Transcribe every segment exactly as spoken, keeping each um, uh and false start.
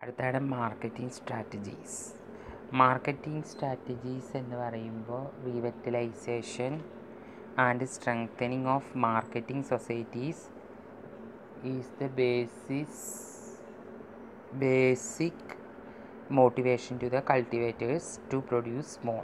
അടുത്താണ് marketing strategies. Marketing strategies എന്ന് പറയുമ്പോൾ revitalisation and strengthening of marketing societies is the basis basic motivation to the cultivators to produce more.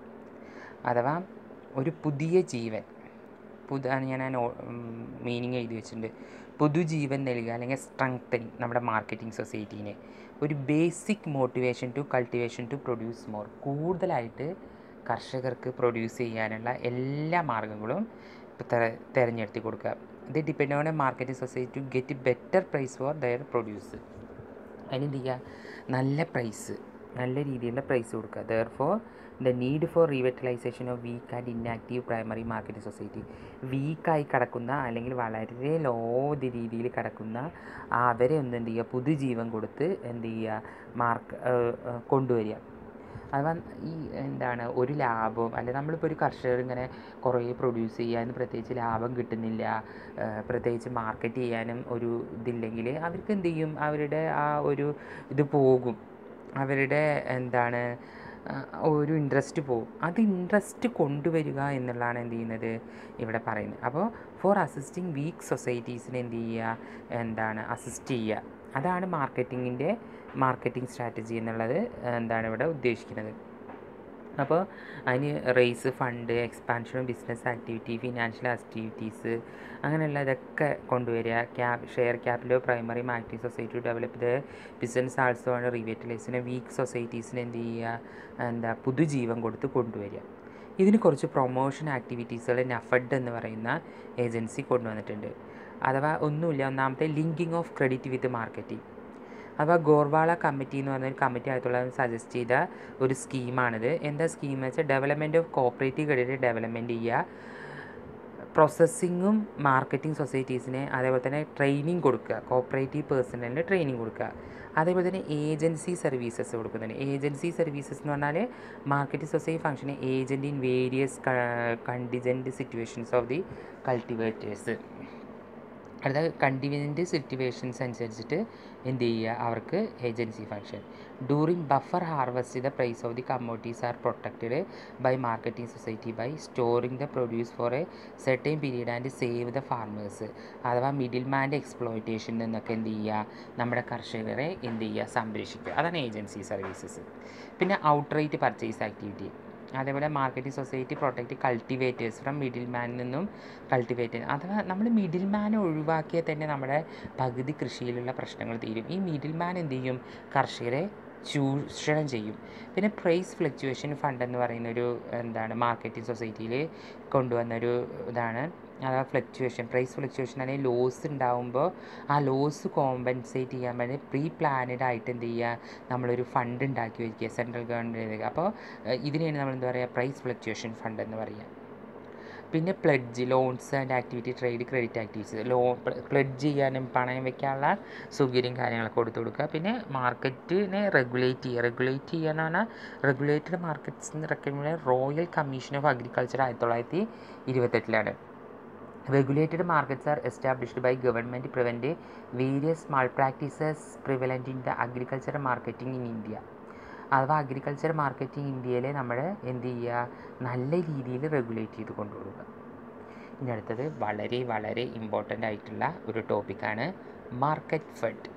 അഥവാ ഒരു പുതിയ ജീവൻ, പുതാണ് ഞാൻ ആ മീനിങ് എഴുതി വെച്ചിട്ടുണ്ട്. പുതുജീവൻ നൽകുക അല്ലെങ്കിൽ സ്ട്രെങ്തനിങ് നമ്മുടെ മാർക്കറ്റിംഗ് സൊസൈറ്റീനെ. ഒരു basic motivation to cultivation to produce more. കൂടുതലായിട്ട് കർഷകർക്ക് പ്രൊഡ്യൂസ് ചെയ്യാനുള്ള എല്ലാ മാർഗ്ഗങ്ങളും തിരഞ്ഞെടുത്തി കൊടുക്കുക. ഇത് depend on a marketing society to get better price for their produce. അതിനെന്ത് ചെയ്യുക, നല്ല പ്രൈസ്, നല്ല രീതിയിലുള്ള പ്രൈസ് കൊടുക്കുക. Therefore the need for revitalisation of weak and inactive primary marketing society. വീക്കായി കിടക്കുന്ന അല്ലെങ്കിൽ വളരെ ലോ രീതിയിൽ കിടക്കുന്ന അവരെ ഒന്ന് എന്ത് ചെയ്യുക, പുതുജീവൻ കൊടുത്ത് എന്ത് ചെയ്യുക, മാർക്ക് കൊണ്ടുവരിക. അഥവാ ഈ എന്താണ് ഒരു ലാഭം അല്ലെ, നമ്മളിപ്പോൾ ഒരു കർഷകർ ഇങ്ങനെ കുറേ പ്രൊഡ്യൂസ് ചെയ്യാൻ പ്രത്യേകിച്ച് ലാഭം കിട്ടുന്നില്ല, പ്രത്യേകിച്ച് മാർക്കറ്റ് ചെയ്യാനും ഒരു ഇതില്ലെങ്കിൽ അവർക്ക് എന്ത് ചെയ്യും, അവരുടെ ആ ഒരു ഇത് പോകും, അവരുടെ എന്താണ് ഒരു ഇൻട്രസ്റ്റ് പോകും. അത് ഇൻട്രസ്റ്റ് കൊണ്ടുവരിക എന്നുള്ളതാണ് എന്ത് ചെയ്യുന്നത് ഇവിടെ പറയുന്നത്. അപ്പോൾ ഫോർ അസിസ്റ്റിംഗ് വീക്ക് സൊസൈറ്റീസിനെ എന്ത് ചെയ്യുക, എന്താണ് അസിസ്റ്റ് ചെയ്യുക. അതാണ് മാർക്കറ്റിങ്ങിൻ്റെ മാർക്കറ്റിംഗ് സ്ട്രാറ്റജി എന്നുള്ളത് എന്താണ് ഇവിടെ ഉദ്ദേശിക്കുന്നത്. അപ്പോൾ അതിന് raise fund, expansion of business activity, financial activities, അങ്ങനെയുള്ള ഇതൊക്കെ കൊണ്ടുവരിക. Cap share capital primary marketing society develop the business also ആണ് റീവെറ്റലൈസിനെ വീക്ക് സൊസൈറ്റീസിനെ എന്ത് ചെയ്യുക, എന്താ പുതുജീവൻ കൊടുത്ത് കൊണ്ടുവരിക. ഇതിന് കുറച്ച് പ്രൊമോഷൻ ആക്ടിവിറ്റീസുകൾ നഫഡ് എന്ന് പറയുന്ന ഏജൻസി കൊണ്ടുവന്നിട്ടുണ്ട്. അഥവാ ഒന്നുമില്ല, ഒന്നാമത്തെ linking of credit with marketing. അപ്പോൾ ഗോർവാള കമ്മിറ്റി എന്ന് പറഞ്ഞൊരു കമ്മിറ്റി ആയിരത്തി തൊള്ളായിരത്തി സജസ്റ്റ് ചെയ്ത ഒരു സ്കീമാണിത്. എന്താ സ്കീം എന്ന് വെച്ചാൽ development of cooperative credit development ചെയ്യുക, പ്രോസസ്സിങ്ങും മാർക്കറ്റിംഗ് സൊസൈറ്റീസിനെ, അതേപോലെ തന്നെ ട്രെയിനിങ് കൊടുക്കുക, കോപ്പറേറ്റീവ് പേഴ്സണലിന് ട്രെയിനിങ് കൊടുക്കുക. അതേപോലെ തന്നെ ഏജൻസി സർവീസസ് കൊടുക്കുന്നുണ്ട്. ഏജൻസി സർവീസസ് എന്ന് പറഞ്ഞാൽ marketing society function agent in various contingent situations of the cultivators. അടുത്ത കണ്ടിജൻറ്റ് സിറ്റുവേഷൻസ് അനുസരിച്ചിട്ട് എന്ത് ചെയ്യുക, അവർക്ക് agency function. During buffer harvest the price of the commodities are protected by marketing society by storing the produce for a certain period and save the farmers. അഥവാ middle മാൻ്റെ എക്സ്പ്ലോയിറ്റേഷനിൽ നിന്നൊക്കെ എന്ത് ചെയ്യുക, നമ്മുടെ കർഷകരെ എന്ത് ചെയ്യുക, സംരക്ഷിക്കുക. അതാണ് ഏജൻസി സർവീസസ്. പിന്നെ ഔട്ട്റൈറ്റ് പർച്ചേസ് ആക്ടിവിറ്റി. അതേപോലെ marketing society protect cultivators from middle മാനിൽ നിന്നും കൾട്ടിവേറ്റേഴ്സ്. അഥവാ നമ്മൾ മിഡിൽ മാനെ ഒഴിവാക്കിയാൽ തന്നെ നമ്മുടെ പകുതി കൃഷിയിലുള്ള പ്രശ്നങ്ങൾ തീരും. ഈ മിഡിൽ മാൻ എന്ത് ചെയ്യും, കർഷകരെ ചൂഷണം ചെയ്യും. പിന്നെ പ്രൈസ് ഫ്ലക്ച്വേഷൻ ഫണ്ട് എന്ന് പറയുന്നൊരു എന്താണ് മാർക്കറ്റിംഗ് സൊസൈറ്റിയിൽ കൊണ്ടുവന്നൊരു ഇതാണ്. അഥവാ ഫ്ലക്ച്വേഷൻ, പ്രൈസ് ഫ്ലക്ച്വേഷൻ അല്ലെങ്കിൽ ലോസ് ഉണ്ടാകുമ്പോൾ ആ ലോസ് കോമ്പൻസേറ്റ് ചെയ്യാൻ വേണ്ടി പ്രീ പ്ലാനഡ് ആയിട്ട് എന്ത് ചെയ്യുക, നമ്മളൊരു ഫണ്ട് ഉണ്ടാക്കി വയ്ക്കുക, സെൻട്രൽ ഗവൺമെൻറ്. അപ്പോൾ ഇതിനെയാണ് നമ്മൾ എന്താ പറയുക, പ്രൈസ് ഫ്ലക്ച്വേഷൻ ഫണ്ട് എന്ന് പറയുക. പിന്നെ pledge, loans and activity trade credit activities. ലോ പ്ലെഡ്ജ് ചെയ്യാനും പണയം വയ്ക്കാനുള്ള സൗകര്യം കാര്യങ്ങളൊക്കെ കൊടുത്തു കൊടുക്കുക. പിന്നെ മാർക്കറ്റിനെ റെഗുലേറ്റ് ചെയ്യുക. റെഗുലേറ്റ് ചെയ്യുക എന്ന് പറഞ്ഞാൽ regulated markets recommend royal commission of agriculture ആയിരത്തി തൊള്ളായിരത്തി ഇരുപത്തെട്ടിലാണ്. Regulated markets are established by government to prevent various malpractices prevalent in the agricultural marketing in India. അഥവാ അഗ്രികൾച്ചർ മാർക്കറ്റിംഗ് ഇന്ത്യയിലെ നമ്മൾ എന്ത് ചെയ്യുക, നല്ല രീതിയിൽ റെഗുലേറ്റ് ചെയ്ത് കൊണ്ടുപോകുക. ഇനി അടുത്തത് വളരെ വളരെ ഇമ്പോർട്ടൻ്റ് ആയിട്ടുള്ള ഒരു ടോപ്പിക്കാണ് Marketfed.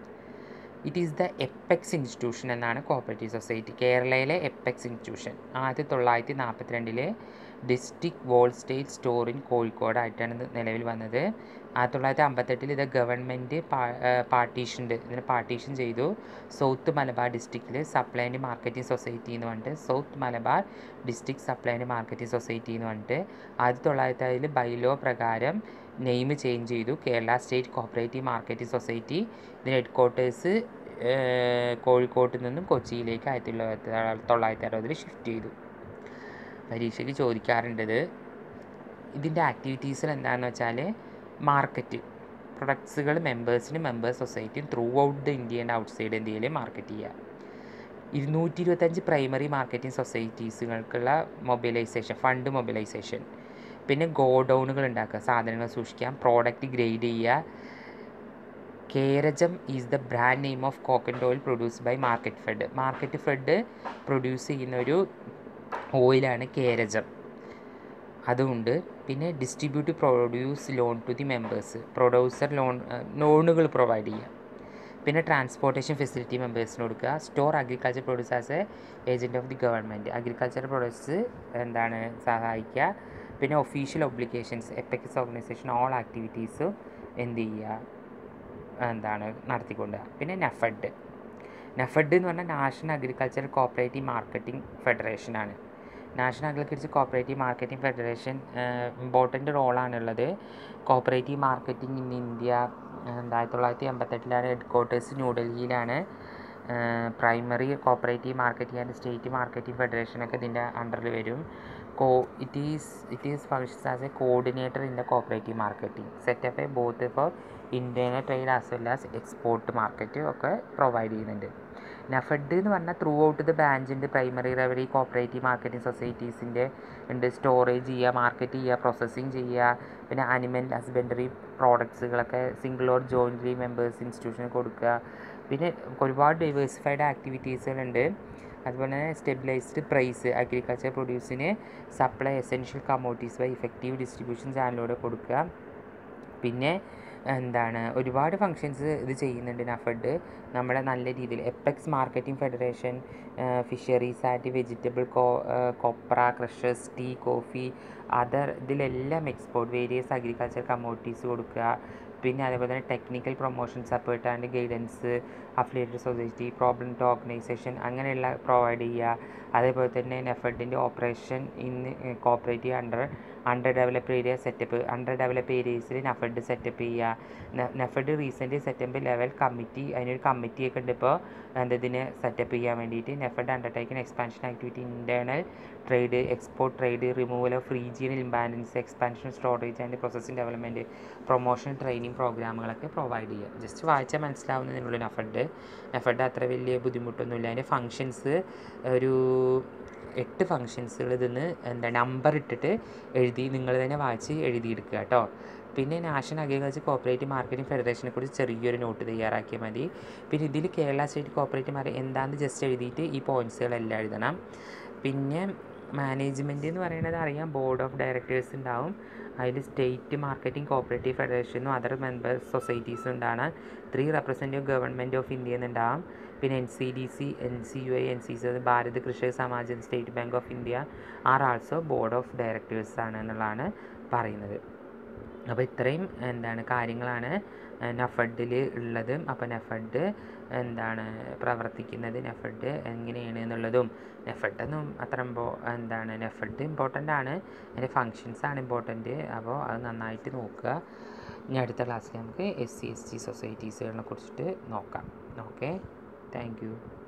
It is the apex institution എന്നാണ് കോപ്പറേറ്റീവ് സൊസൈറ്റി. കേരളയിലെ എപ്പെക്സ് ഇൻസ്റ്റിറ്റ്യൂഷൻ ആയിരത്തി തൊള്ളായിരത്തി നാൽപ്പത്തി രണ്ടിലെ ഡിസ്ട്രിക്ട് വോൾസ്റ്റേറ്റ് സ്റ്റോർ ഇൻ കോഴിക്കോടായിട്ടാണ് നിലവിൽ വന്നത്. ആയിരത്തി തൊള്ളായിരത്തി അമ്പത്തെട്ടിൽ ഇത് ഗവൺമെൻറ് പാർട്ടീഷൻഡ് ഇതിന് പാർട്ടീഷൻ ചെയ്തു. സൗത്ത് മലബാർ ഡിസ്ട്രിക്റ്റിൽ സപ്ലൈ ആൻഡ് മാർക്കറ്റിംഗ് സൊസൈറ്റി എന്ന് പറഞ്ഞിട്ട് south Malabar district supply and marketing society എന്ന് പറഞ്ഞിട്ട് ആയിരത്തി തൊള്ളായിരത്തി അതിൽ ബൈലോ പ്രകാരം നെയിം ചേഞ്ച് ചെയ്തു. Kerala state cooperative marketing society. ഇതിന് ഹെഡ് ക്വാർട്ടേഴ്സ് കോഴിക്കോട്ട് നിന്നും കൊച്ചിയിലേക്ക് ആയിരത്തി തൊള്ളായിരത്തി തൊള്ളായിരത്തി അറുപതിൽ ഷിഫ്റ്റ് ചെയ്തു. പരീക്ഷയ്ക്ക് ചോദിക്കാറുണ്ടത് ഇതിൻ്റെ ആക്ടിവിറ്റീസിൽ എന്താണെന്ന് വെച്ചാൽ മാർക്കറ്റ് പ്രൊഡക്ട്സുകൾ മെമ്പേഴ്സിനും മെമ്പേഴ്സ് സൊസൈറ്റിയും throughout the India and outside ഇന്ത്യയിൽ മാർക്കറ്റ് ചെയ്യുക. ഇരുന്നൂറ്റി ഇരുപത്തഞ്ച് പ്രൈമറി മാർക്കറ്റിംഗ് സൊസൈറ്റീസുകൾക്കുള്ള മൊബിലൈസേഷൻ, ഫണ്ട് മൊബിലൈസേഷൻ. പിന്നെ ഗോഡൗണുകൾ ഉണ്ടാക്കുക, സാധനങ്ങൾ സൂക്ഷിക്കാം, പ്രോഡക്റ്റ് ഗ്രേഡ് ചെയ്യുക, Kerajam is the brand name of coconut oil produced by Marketfed. Marketfed produce ചെയ്യുന്ന ഒരു ഓയിലാണ് കേരജം, അതുകൊണ്ട്. പിന്നെ distribute produce loan to the members, producer loan ലോണുകൾ പ്രൊവൈഡ് ചെയ്യുക. പിന്നെ ട്രാൻസ്പോർട്ടേഷൻ ഫെസിലിറ്റി മെമ്പേഴ്സിന് കൊടുക്കുക. Store agriculture produce as a agent of the government, agriculture produce എന്താണ് സഹായിക്കുക. പിന്നെ official obligations, apex organisation all activities എന്ത് ചെയ്യുക, എന്താണ് നടത്തിക്കൊണ്ട്. പിന്നെ നഫഡ്. നഫഡ് എന്ന് പറഞ്ഞാൽ നാഷണൽ അഗ്രികൾച്ചർ കോപ്പറേറ്റീവ് മാർക്കറ്റിംഗ് ഫെഡറേഷനാണ്. National agriculture cooperative marketing federation important റോളാണുള്ളത്. കോപ്പറേറ്റീവ് മാർക്കറ്റിംഗ് ഇൻ ഇന്ത്യ ആയിരത്തി തൊള്ളായിരത്തി എൺപത്തെട്ടിലാണ്. ഹെഡ് ക്വാർട്ടേഴ്സ് ന്യൂഡൽഹിയിലാണ്. Primary cooperative marketing and state marketing ഫെഡറേഷനൊക്കെ ഇതിൻ്റെ അണ്ടറിൽ വരും. Co it is it is functions as A coordinator in the cooperative marketing, setup a both for internal trade as well as export market ഒക്കെ provide ചെയ്യുന്നുണ്ട്. നഫഡ് എന്ന് പറഞ്ഞാൽ throughout the branch ഉണ്ട്. Primary level cooperative marketing സൊസൈറ്റീസിൻ്റെ ഉണ്ട്. Storage ചെയ്യുക, market ചെയ്യുക, processing ചെയ്യുക. പിന്നെ അനിമൽ ഹസ്ബൻഡറി പ്രോഡക്ട്സുകളൊക്കെ സിംഗിൾ ഓർ ജോയിൻ്റ്ലി മെമ്പേഴ്സ് ഇൻസ്റ്റിറ്റ്യൂഷന് കൊടുക്കുക. പിന്നെ ഒരുപാട് ഡൈവേഴ്സിഫൈഡ് ആക്ടിവിറ്റീസുകളുണ്ട്. അതുപോലെ തന്നെ സ്റ്റെബിലൈസ്ഡ് പ്രൈസ്, അഗ്രികൾച്ചർ പ്രൊഡ്യൂസിന് supply essential commodities by effective distribution ചാനലിലൂടെ കൊടുക്കുക. പിന്നെ എന്താണ് ഒരുപാട് ഫങ്ഷൻസ് ഇത് ചെയ്യുന്നുണ്ട് നഫഡ് നമ്മുടെ നല്ല രീതിയിൽ. Apex marketing federation, fisheries and vegetable, co copra, crushers, tea, coffee, other ഇതിലെല്ലാം എക്സ്പോർട്ട് വേരിയസ് അഗ്രികൾച്ചർ കമ്മോഡിറ്റീസ് കൊടുക്കുക. പിന്നെ അതേപോലെ തന്നെ technical promotion, support and guidance, affiliated society, problem to organisation അങ്ങനെയുള്ള പ്രൊവൈഡ് ചെയ്യുക. അതേപോലെ തന്നെ നഫഡിൻ്റെ operation in cooperative under under develop area setup, under develop ഏരിയസിൽ നഫഡ് സെറ്റപ്പ് ചെയ്യുക. NAFED recent setup level committee, അതിനൊരു കമ്മിറ്റിയൊക്കെ ഉണ്ട് ഇപ്പോൾ എന്തതിന് സെറ്റപ്പ് ചെയ്യാൻ വേണ്ടിയിട്ട്. NAFED undertaking expansion activity, internal trade, export trade, removal of regional imbalance, expansion, storage and processing development, promotion, training പ്രോഗ്രാമുകളൊക്കെ പ്രൊവൈഡ് ചെയ്യുക. ജസ്റ്റ് വായിച്ചാൽ മനസ്സിലാവുന്നതിനുള്ള നഫഡ്. നഫഡ് അത്ര വലിയ ബുദ്ധിമുട്ടൊന്നുമില്ല. അതിൻ്റെ ഫങ്ഷൻസ് ഒരു എട്ട് ഫങ്ഷൻസുകൾ ഇതിന്ന് എന്താ നമ്പർ ഇട്ടിട്ട് എഴുതി നിങ്ങൾ തന്നെ വായിച്ച് എഴുതിയെടുക്കുക കേട്ടോ. പിന്നെ നാഷണൽ അഗ്രികൾച്ചർ കോപ്പറേറ്റീവ് മാർക്കറ്റിംഗ് ഫെഡറേഷനെ കുറിച്ച് ചെറിയൊരു നോട്ട് തയ്യാറാക്കിയാൽ മതി. പിന്നെ ഇതിൽ കേരള സ്റ്റേറ്റ് കോപ്പറേറ്റീവ് മാർക്കറ്റ് എന്താണെന്ന് ജസ്റ്റ് എഴുതിയിട്ട് ഈ പോയിൻറ്റ്സുകളെല്ലാം എഴുതണം. പിന്നെ മാനേജ്മെൻറ്റ് എന്ന് പറയുന്നത് അറിയാം, ബോർഡ് ഓഫ് ഡയറക്ടേഴ്സ് ഉണ്ടാവും. അതിൽ സ്റ്റേറ്റ് മാർക്കറ്റിംഗ് കോപ്പറേറ്റീവ് ഫെഡറേഷനും അതർ മെമ്പേഴ്സ് സൊസൈറ്റീസും ഉണ്ടാണ്. Three representative government of India എന്നുണ്ടാവും. പിന്നെ N C D C, N C U I, N C C, Bharat Krishi Samaj, State Bank of India are also board of directors ആണ് എന്നുള്ളതാണ് പറയുന്നത്. അപ്പോൾ ഇത്രയും എന്താണ് കാര്യങ്ങളാണ് നഫഡിൽ ഉള്ളത്. അപ്പോൾ നഫഡ് എന്താണ് പ്രവർത്തിക്കുന്നത്, നഫഡ് എങ്ങനെയാണ് എന്നുള്ളതും, നഫഡൊന്നും അത്ര ഇമ്പോ എന്താണ് നഫഡ് ഇമ്പോർട്ടൻ്റ് ആണ്, അതിൻ്റെ ഫങ്ഷൻസാണ് ഇമ്പോർട്ടൻറ്റ്. അപ്പോൾ അത് നന്നായിട്ട് നോക്കുക. ഇനി അടുത്ത ക്ലാസ്സിൽ നമുക്ക് എസ് സി എസ് ടി സൊസൈറ്റീസുകളെ കുറിച്ചിട്ട് നോക്കാം. Okay, thank U.